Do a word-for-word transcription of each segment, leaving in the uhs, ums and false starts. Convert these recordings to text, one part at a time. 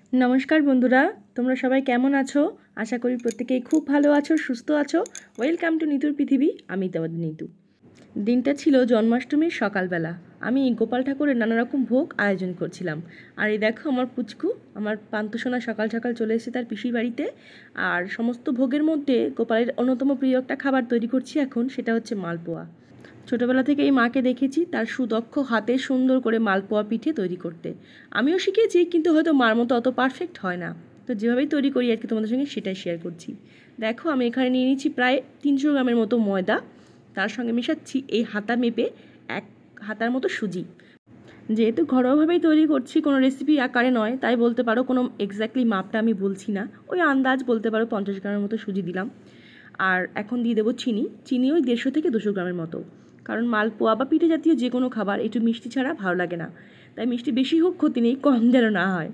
नमस्कार बंधुरा তোমরা সবাই কেমন আছো? আশা করি প্রত্যেকেই খুব ভালো আছো, সুস্থ আছো। ওয়েলকাম টু নিতুর পৃথিবী। আমি তোমাদের নিতু। দিনটা ছিল জন্মাষ্টমীর সকালবেলা। আমি গোপাল ঠাকুরের নানা রকম ভোগ আয়োজন করছিলাম। আর এই দেখো আমার পুচকু, আমার পান্তুসোনা সকাল সকাল চলে এসেছে তার পিসির বাড়িতে। আর সমস্ত ভোগের মধ্যে গোপালের অন্যতম প্রিয় একটা খাবার তৈরি করছি এখন, সেটা হচ্ছে মালপোয়া। ছোটোবেলা থেকে এই মাকে দেখেছি তার সুদক্ষ হাতে সুন্দর করে মালপোয়া পিঠে তৈরি করতে। আমিও শিখেছি, কিন্তু হয়তো মার মতো অত পারফেক্ট হয় না। তো যেভাবেই তৈরি করি আর কি তোমাদের সঙ্গে সেটাই শেয়ার করছি। দেখো আমি এখানে নিয়ে নিচ্ছি প্রায় তিনশো গ্রামের মতো ময়দা, তার সঙ্গে মেশাচ্ছি এই হাতা মেপে এক হাতার মতো সুজি। যেহেতু ঘরোয়াভাবেই তৈরি করছি, কোনো রেসিপি আকারে নয়, তাই বলতে পারো কোনো এক্স্যাক্টলি মাপটা আমি বলছি না, ওই আন্দাজ বলতে পারো পঞ্চাশ গ্রামের মতো সুজি দিলাম। আর এখন দিয়ে দেবো চিনি। চিনি ওই দেড়শো থেকে দুশো গ্রামের মতো, কারণ মালপোয়া বা পিঠে জাতীয় যে কোনো খাবার একটু মিষ্টি ছাড়া ভালো লাগে না। তাই মিষ্টি বেশি হোক ক্ষতি নেই, কম যেন না হয়।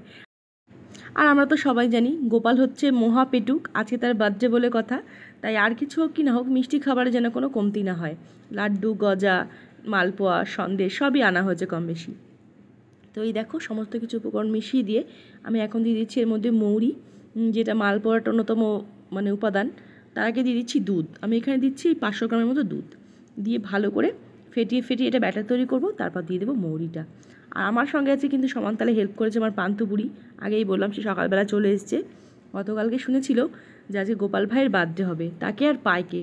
আর আমরা তো সবাই জানি গোপাল হচ্ছে মহা পেটুক, আজকে তার বার্থডে বলে কথা। তাই আর কিছু হোক কি না হোক, মিষ্টি খাবারে যেন কোনো কমতি না হয়। লাড্ডু, গজা, মালপোয়া, সন্দেশ সবই আনা হয়েছে কম বেশি। তো এই দেখো সমস্ত কিছু উপকরণ মিশিয়ে দিয়ে আমি এখন দিয়ে দিচ্ছি এর মধ্যে মৌরি, যেটা মালপোয়ার অন্যতম মানে উপাদান। তার আগে দিয়ে দিচ্ছি দুধ। আমি এখানে দিচ্ছি পাঁচশো গ্রামের মতো দুধ দিয়ে ভালো করে ফেটিয়ে ফেটিয়ে এটা ব্যাটার তৈরি করব। তারপর দিয়ে দেবো মৌরিটা। আর আমার সঙ্গে আছে কিন্তু সমান তালে হেল্প করেছে আমার পান্তু বুড়ি। আগেই বললাম সে সকালবেলা চলে এসছে। গতকালকে শুনেছিল যে আজকে গোপাল ভাইয়ের বার্থডে হবে, তাকে আর পায়কে।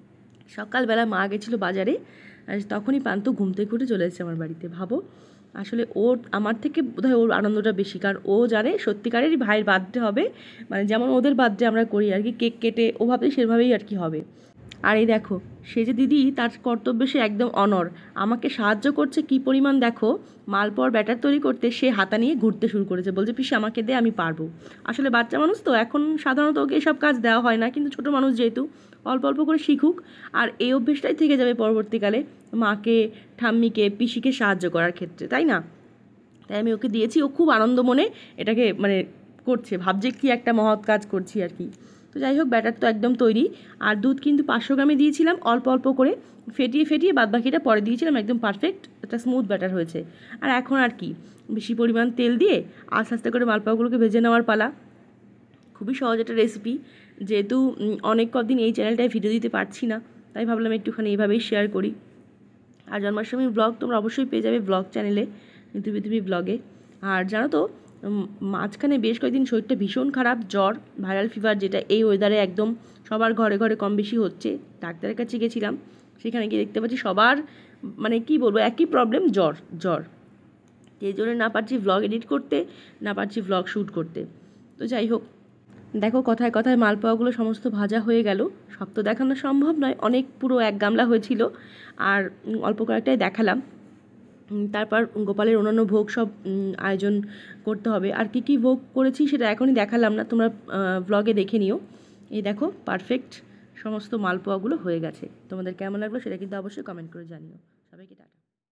সকালবেলা মা গেছিলো বাজারে, তখনই পান্তু ঘুম থেকে উঠে চলে এসেছে আমার বাড়িতে। ভাবো, আসলে ওর আমার থেকে বোধহয় ওর আনন্দটা বেশি, কারণ ও জানে সত্যিকারেরই ভাইয়ের বার্থডে হবে, মানে যেমন ওদের বার্থডে আমরা করি আর কি, কেক কেটে ও ভাবে সেভাবেই আর কি হবে। আর এই দেখো সে যে দিদি, তার কর্তব্যে সে একদম অনড়। আমাকে সাহায্য করছে কি পরিমাণ দেখো, মালপোয়ার ব্যাটার তৈরি করতে সে হাতা নিয়ে ঘুরতে শুরু করেছে, বলছে পিসি আমাকে দে, আমি পারবো। আসলে বাচ্চা মানুষ তো, এখন সাধারণত ওকে এসব কাজ দেওয়া হয় না, কিন্তু ছোটো মানুষ যেহেতু অল্প অল্প করে শিখুক। আর এই অভ্যেসটাই থেকে যাবে পরবর্তীকালে মাকে, ঠাম্মিকে, পিসিকে সাহায্য করার ক্ষেত্রে, তাই না? তাই আমি ওকে দিয়েছি, ও খুব আনন্দ মনে এটাকে মানে করছে, ভাবছে কি একটা মহৎ কাজ করছি আর কি। তো যাই হোক, ব্যাটার তো একদম তৈরি। আর দুধ কিন্তু পাঁচশো গ্রামে দিয়েছিলাম, অল্প অল্প করে ফেটিয়ে ফেটিয়ে বাদ বাকিটা পরে দিয়েছিলাম, একদম পারফেক্ট একটা স্মুথ ব্যাটার হয়েছে। আর এখন আর কি, বেশি পরিমাণ তেল দিয়ে আস্তে আস্তে করে মালপোয়াগুলোকে ভেজে নেওয়ার পালা। খুবই সহজ একটা রেসিপি, যেহেতু অনেক কদিন এই চ্যানেলটায় ভিডিও দিতে পারছি না, তাই ভাবলাম একটুখানি এইভাবেই শেয়ার করি। আর জন্মাষ্টমীর ব্লগ তোমরা অবশ্যই পেয়ে যাবে ব্লগ চ্যানেলে, নিতু পৃথিবী ব্লগে। আর জানো তো, মাঝখানে বেশ কয়েকদিন শরীরটা ভীষণ খারাপ, জ্বর, ভাইরাল ফিভার, যেটা এই ওয়েদারে একদম সবার ঘরে ঘরে কম বেশি হচ্ছে। ডাক্তারের কাছে গেছিলাম, সেখানে গিয়ে দেখতে পাচ্ছি সবার মানে কি বলবো, একই প্রবলেম, জ্বর জ্বর। এই জন্য না পারছি ভ্লগ এডিট করতে, না পারছি ভ্লগ শ্যুট করতে। তো যাই হোক, দেখো কথায় কথায় মালপোয়াগুলো সমস্ত ভাজা হয়ে গেল। সব তো দেখানো সম্ভব নয়, অনেক পুরো এক গামলা হয়েছিল, আর অল্প কয়েকটাই দেখালাম। তারপর গোপালের অন্যান্য ভোগ সব আয়োজন করতে হবে। আর কী কী ভোগ করেছি সেটা এখনই দেখালাম না, তোমরা ভ্লগে দেখে নিও। এই দেখো পারফেক্ট সমস্ত মালপোয়াগুলো হয়ে গেছে। তোমাদের কেমন লাগলো সেটা কিন্তু অবশ্যই কমেন্ট করে জানিও। সবাইকে টাটা।